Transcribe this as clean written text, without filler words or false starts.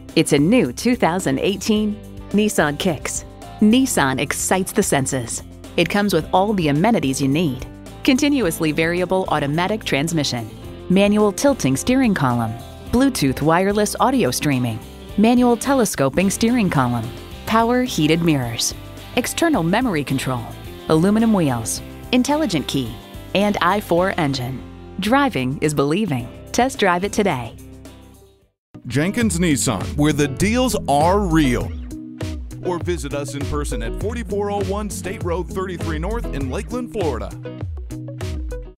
It's a new 2018 Nissan Kicks. Nissan excites the senses. It comes with all the amenities you need. Continuously variable automatic transmission, manual tilting steering column, Bluetooth wireless audio streaming, manual telescoping steering column, power heated mirrors, external memory control, aluminum wheels, intelligent key, and i4 engine. Driving is believing. Test drive it today. Jenkins Nissan, where the deals are real. Or visit us in person at 4401 State Road 33 North in Lakeland, Florida.